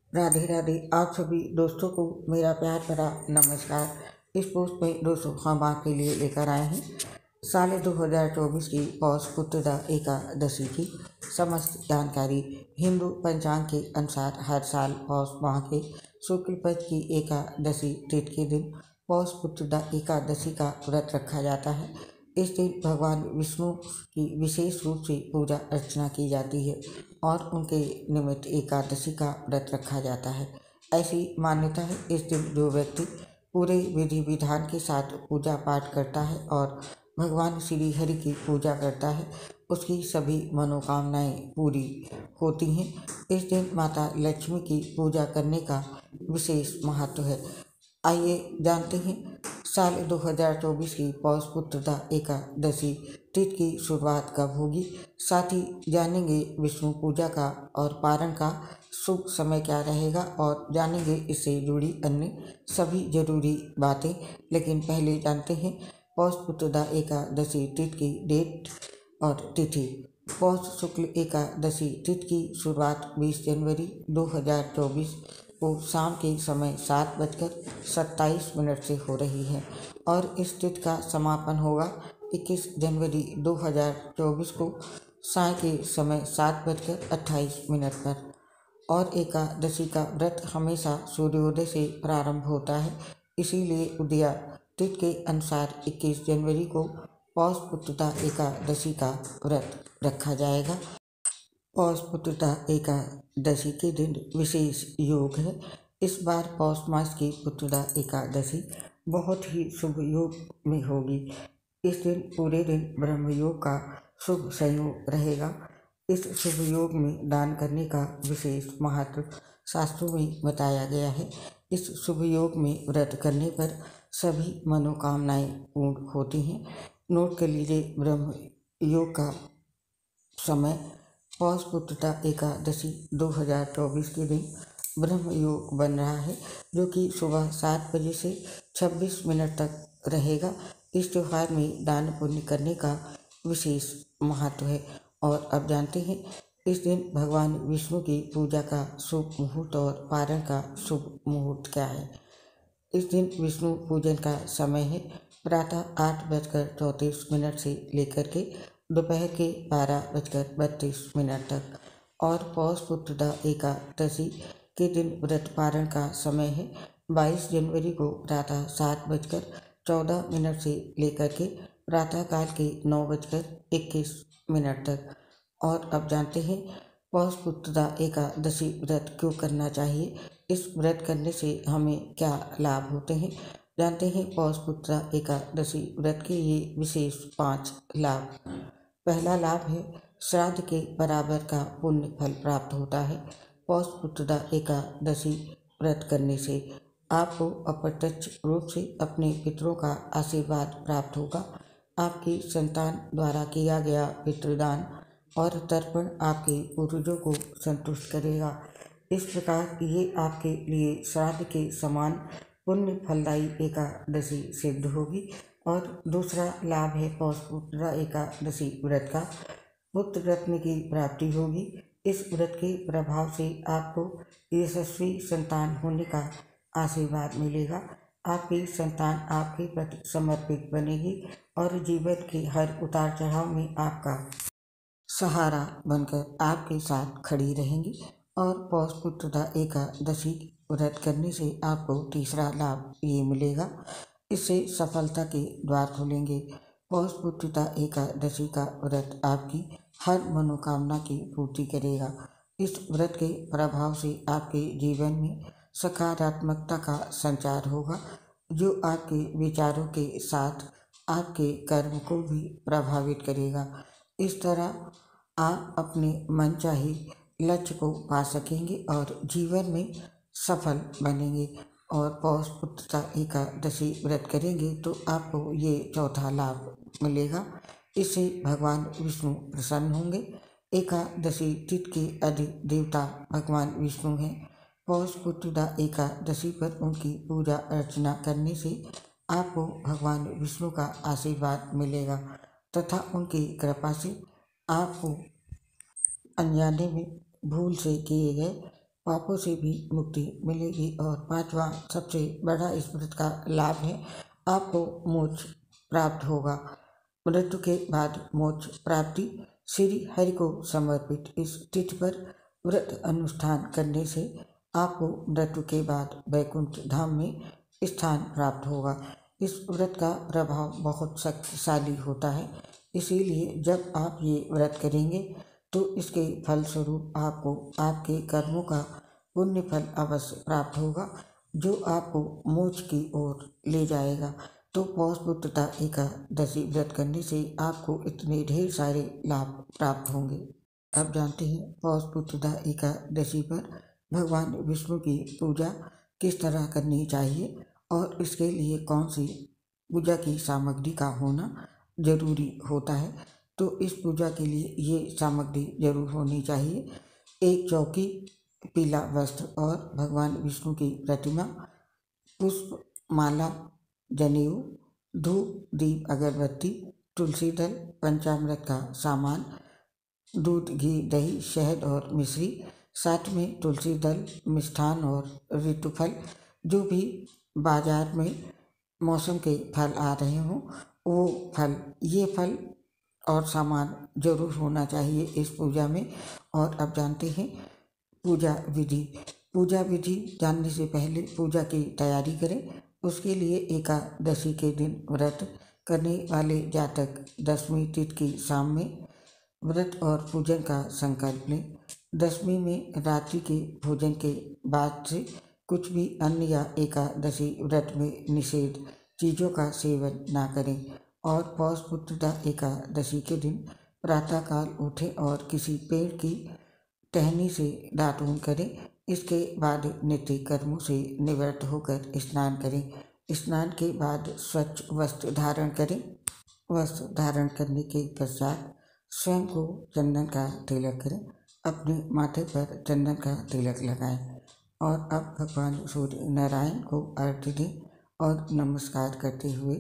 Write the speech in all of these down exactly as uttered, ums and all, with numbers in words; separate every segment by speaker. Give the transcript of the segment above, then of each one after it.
Speaker 1: राधे राधे। आप सभी दोस्तों को मेरा प्यार भरा नमस्कार। इस पोस्ट में दोस्तों हम आपके लिए लेकर आए हैं साल दो हज़ार चौबीस की पौष पुत्रदा एकादशी की समस्त जानकारी। हिंदू पंचांग के अनुसार हर साल पौष माह के शुक्ल पक्ष की एकादशी तिथि के दिन पौष पुत्रदा एकादशी का व्रत रखा जाता है। इस दिन भगवान विष्णु की विशेष रूप से पूजा अर्चना की जाती है और उनके निमित्त एकादशी का व्रत रखा जाता है। ऐसी मान्यता है इस दिन जो व्यक्ति पूरे विधि विधान के साथ पूजा पाठ करता है और भगवान श्री हरि की पूजा करता है उसकी सभी मनोकामनाएं पूरी होती हैं। इस दिन माता लक्ष्मी की पूजा करने का विशेष महत्व है। आइए जानते हैं साल दो हज़ार चौबीस की पौष पुत्रदा एकादशी तिथि की शुरुआत कब होगी। साथ ही जानेंगे विष्णु पूजा का और पारण का शुभ समय क्या रहेगा और जानेंगे इससे जुड़ी अन्य सभी जरूरी बातें। लेकिन पहले जानते हैं पौष पुत्रदा एकादशी तिथि की डेट और तिथि। पौष शुक्ल एकादशी तिथि की शुरुआत बीस जनवरी दो हज़ार चौबीस को शाम के समय सात बजकर सत्ताईस मिनट से हो रही है और इस तिथि का समापन होगा इक्कीस जनवरी दो हज़ार चौबीस को साय के समय सात बजकर अट्ठाईस मिनट पर। और एकादशी का व्रत हमेशा सूर्योदय से प्रारंभ होता है, इसीलिए उदया तिथि के अनुसार इक्कीस जनवरी को पौष पुत्रदा एकादशी का व्रत रखा जाएगा। पौष पुत्रदा एकादशी के दिन विशेष योग है। इस बार पौष मास की पुत्रदा एकादशी बहुत ही शुभ योग में होगी। इस दिन पूरे दिन ब्रह्म योग का शुभ संयोग रहेगा। इस शुभ योग में दान करने का विशेष महत्व शास्त्रों में बताया गया है। इस शुभ योग में व्रत करने पर सभी मनोकामनाएं पूर्ण होती हैं। नोट कर लीजिए ब्रह्म योग का समय पौष पुत्रदा एकादशी दो हज़ार चौबीस के दिन ब्रह्म योग बन रहा है जो कि सुबह सात बजे से छब्बीस मिनट तक रहेगा। इस त्यौहार में दान पुण्य करने का विशेष महत्व है। और अब जानते हैं इस दिन भगवान विष्णु की पूजा का शुभ मुहूर्त और पारण का शुभ मुहूर्त क्या है। इस दिन विष्णु पूजन का समय है प्रातः आठ बजकर चौंतीस मिनट से लेकर के दोपहर के बारह बजकर बत्तीस मिनट तक। और पौष पुत्रदा एकादशी के दिन व्रत पारण का समय है बाईस जनवरी को प्रातः सात बजकर चौदह मिनट से लेकर के प्रातःकाल के नौ बजकर इक्कीस मिनट तक। और अब जानते हैं पौष पुत्रदा एकादशी व्रत क्यों करना चाहिए, इस व्रत करने से हमें क्या लाभ होते हैं। जानते हैं पौष पुत्रदा एकादशी व्रत के ये विशेष पांच लाभ। पहला लाभ है श्राद्ध के बराबर का पुण्य फल प्राप्त होता है। पौष पुत्रदा एकादशी व्रत करने से आपको अप्रत्यक्ष रूप से अपने पितरों का आशीर्वाद प्राप्त होगा। आपकी संतान द्वारा किया गया पितृदान और तर्पण आपके पूर्वजों को संतुष्ट करेगा। इस प्रकार ये आपके लिए श्राद्ध के समान पुण्य फलदायी एकादशी सिद्ध होगी। और दूसरा लाभ है पौष पुत्रदा एकादशी व्रत का पुत्र रत्न की प्राप्ति होगी। इस व्रत के प्रभाव से आपको यशस्वी संतान होने का आशीर्वाद मिलेगा। आपकी संतान आपके प्रति समर्पित बनेगी और जीवन के हर उतार चढ़ाव में आपका सहारा बनकर आपके साथ खड़ी रहेंगी। और पौष पुत्रदा एकादशी व्रत करने से आपको तीसरा लाभ ये मिलेगा, इससे सफलता के द्वार खुलेंगे। पौष पुत्रदा एकादशी का व्रत आपकी हर मनोकामना की पूर्ति करेगा। इस व्रत के प्रभाव से आपके जीवन में सकारात्मकता का संचार होगा जो आपके विचारों के साथ आपके कर्म को भी प्रभावित करेगा। इस तरह आप अपने मनचाही लक्ष्य को पा सकेंगे और जीवन में सफल बनेंगे। और पौष पुत्रदा एकादशी व्रत करेंगे तो आपको ये चौथा लाभ मिलेगा, इससे भगवान विष्णु प्रसन्न होंगे। एकादशी तिथि के अधिक देवता भगवान विष्णु हैं। पौष पुत्रदा एकादशी पर उनकी पूजा अर्चना करने से आपको भगवान विष्णु का आशीर्वाद मिलेगा तथा उनकी कृपा से आपको अनजाने में भूल से किए गए पापों से भी मुक्ति मिलेगी। और पांचवा सबसे बड़ा इस व्रत का लाभ है, आपको मोक्ष प्राप्त होगा। मृत्यु के बाद मोक्ष प्राप्ति। श्री हरि को समर्पित इस तिथि पर व्रत अनुष्ठान करने से आपको मृत्यु के बाद वैकुंठ धाम में स्थान प्राप्त होगा। इस व्रत का प्रभाव बहुत शक्तिशाली होता है, इसीलिए जब आप ये व्रत करेंगे तो इसके फलस्वरूप आपको आपके कर्मों का पुण्य फल अवश्य प्राप्त होगा, जो आपको मोक्ष की ओर ले जाएगा। तो पौष पुत्रदा एकादशी व्रत करने से आपको इतने ढेर सारे लाभ प्राप्त होंगे। अब जानते हैं पौष पुत्रदा एकादशी पर भगवान विष्णु की पूजा किस तरह करनी चाहिए और इसके लिए कौन सी पूजा की सामग्री का होना जरूरी होता है। तो इस पूजा के लिए ये सामग्री जरूर होनी चाहिए। एक चौकी, पीला वस्त्र और भगवान विष्णु की प्रतिमा, पुष्प माला, जनेऊ, धूप, दीप, अगरबत्ती, तुलसी दल, पंचामृत का सामान, दूध, घी, दही, शहद और मिश्री, साथ में तुलसी दल, मिष्ठान और ऋतुफल। जो भी बाजार में मौसम के फल आ रहे हों वो फल, ये फल और सामान जरूर होना चाहिए इस पूजा में। और अब जानते हैं पूजा विधि। पूजा विधि जानने से पहले पूजा की तैयारी करें। उसके लिए एकादशी के दिन व्रत करने वाले जातक दसवीं तिथि की शाम में व्रत और पूजन का संकल्प लें। दसवीं में रात्रि के भोजन के बाद से कुछ भी अन्न या एकादशी व्रत में निषेध चीज़ों का सेवन ना करें। और पौष पुत्रदा एकादशी के दिन प्रातःकाल उठें और किसी पेड़ की टहनी से दातून करें। इसके बाद नित्य कर्मों से निवृत्त होकर स्नान करें। स्नान के बाद स्वच्छ वस्त्र धारण करें। वस्त्र धारण करने के पश्चात स्वयं को चंदन का तिलक करें। अपने माथे पर चंदन का तिलक लगाएं। और अब भगवान सूर्य नारायण को अर्घ्य दें और नमस्कार करते हुए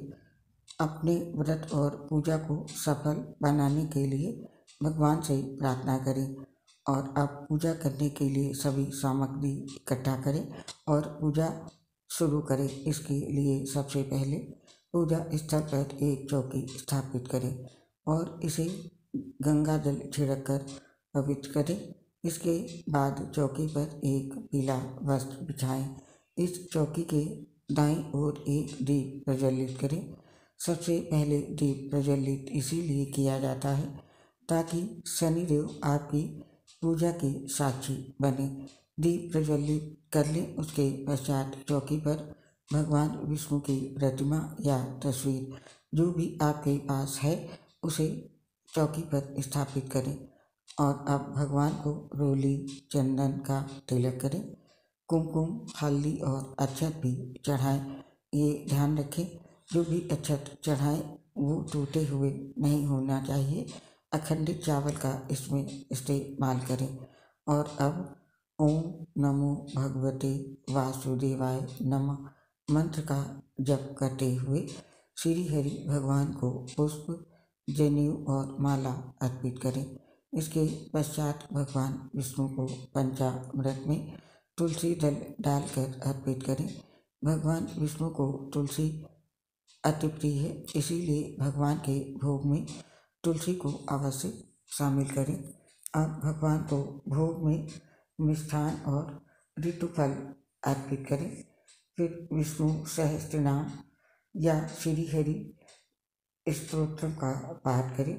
Speaker 1: अपने व्रत और पूजा को सफल बनाने के लिए भगवान से प्रार्थना करें। और अब पूजा करने के लिए सभी सामग्री इकट्ठा करें और पूजा शुरू करें। इसके लिए सबसे पहले पूजा स्थल पर एक चौकी स्थापित करें और इसे गंगा जल छिड़क कर पवित्र करें। इसके बाद चौकी पर एक पीला वस्त्र बिछाएं। इस चौकी के दाईं ओर एक दीप प्रज्वलित करें। सबसे पहले दीप प्रज्वलित इसीलिए किया जाता है ताकि शनिदेव आपकी पूजा के साक्षी बने। दीप प्रज्वलित कर लें। उसके पश्चात चौकी पर भगवान विष्णु की प्रतिमा या तस्वीर जो भी आपके पास है उसे चौकी पर स्थापित करें। और अब भगवान को रोली चंदन का तिलक करें। कुमकुम, हल्दी और अक्षत भी चढ़ाएं। ये ध्यान रखें जो भी अक्षत चढ़ाएं वो टूटे हुए नहीं होना चाहिए। अखंडित चावल का इसमें इस्तेमाल करें। और अब ओम नमो भगवते वासुदेवाय नमः मंत्र का जप करते हुए श्री हरि भगवान को पुष्प, जनेऊ और माला अर्पित करें। इसके पश्चात भगवान विष्णु को पंचामृत में तुलसी दल डालकर अर्पित करें। भगवान विष्णु को तुलसी अति प्रिय है, इसीलिए भगवान के भोग में तुलसी को अवश्य शामिल करें। अब भगवान को भोग में मिष्ठान और ऋतुफल अर्पित करें। फिर विष्णु सहस्त्रनाम या श्री हरि स्तोत्र का पाठ करें।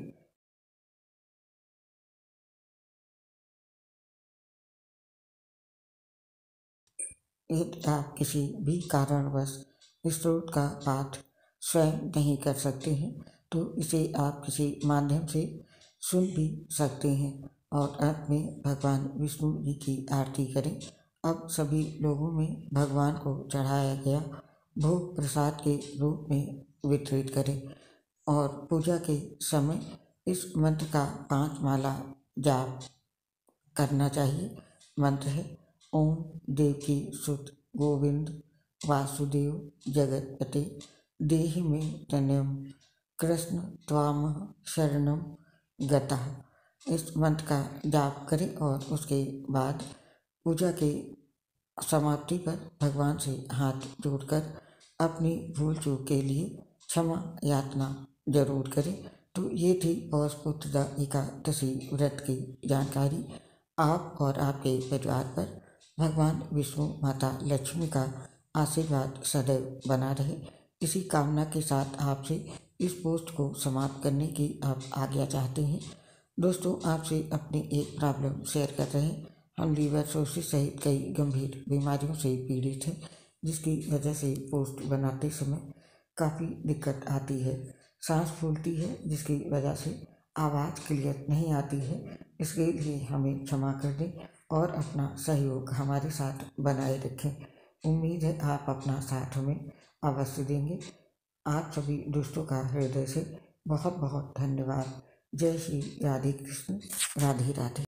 Speaker 1: यदि आप किसी भी कारणवश स्तोत्र का पाठ स्वयं नहीं कर सकते हैं तो इसे आप किसी माध्यम से सुन भी सकते हैं। और अंत में भगवान विष्णु जी की आरती करें। अब सभी लोगों में भगवान को चढ़ाया गया भोग प्रसाद के रूप में वितरित करें। और पूजा के समय इस मंत्र का पांच माला जाप करना चाहिए। मंत्र है ओम देवकी सुत गोविंद वासुदेव जगतपते देहि मे तनयम कृष्ण त्वामः शरणम गतः। इस मंत्र का जाप करें और उसके बाद पूजा के समाप्ति पर भगवान से हाथ जोड़कर अपनी भूल चूक के लिए क्षमा याचना जरूर करें। तो ये थी पौष पुत्रदा एकादशी व्रत की जानकारी। आप और आपके परिवार पर भगवान विष्णु माता लक्ष्मी का आशीर्वाद सदैव बना रहे, इसी कामना के साथ आपसे इस पोस्ट को समाप्त करने की आप आज्ञा चाहते हैं। दोस्तों, आपसे अपनी एक प्रॉब्लम शेयर कर रहे हैं। हम लीवर सोसिस सहित कई गंभीर बीमारियों से पीड़ित हैं, जिसकी वजह से पोस्ट बनाते समय काफ़ी दिक्कत आती है। सांस फूलती है, जिसकी वजह से आवाज़ क्लियर नहीं आती है। इसके लिए हमें क्षमा कर दें और अपना सहयोग हमारे साथ बनाए रखें। उम्मीद है आप अपना साथ हमें अवश्य देंगे। आप सभी दोस्तों का हृदय से बहुत बहुत धन्यवाद। जय श्री राधे कृष्ण, राधे राधे।